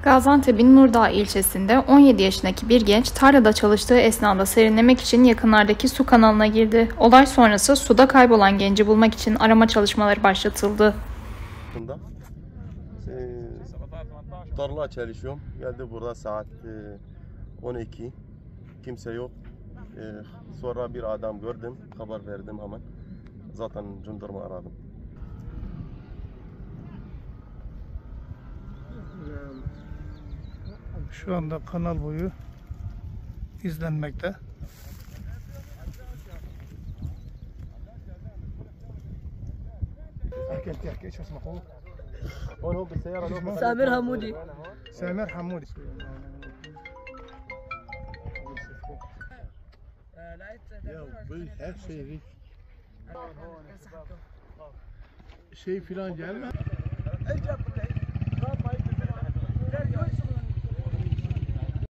Gaziantep'in Nurdağ ilçesinde 17 yaşındaki bir genç tarlada çalıştığı esnada serinlemek için yakınlardaki su kanalına girdi. Olay sonrası suda kaybolan genci bulmak için arama çalışmaları başlatıldı. Tarla çalışıyorum. Geldi burada saat 12. Kimse yok. Sonra bir adam gördüm. Haber verdim hemen. Zaten jandarma aradım. Şu anda kanal boyu izlenmekte. ايش اسمه اخوك؟ هون بالسيارة سامر حمودي. سامر حمودي. Ya bu her şey filan gelme.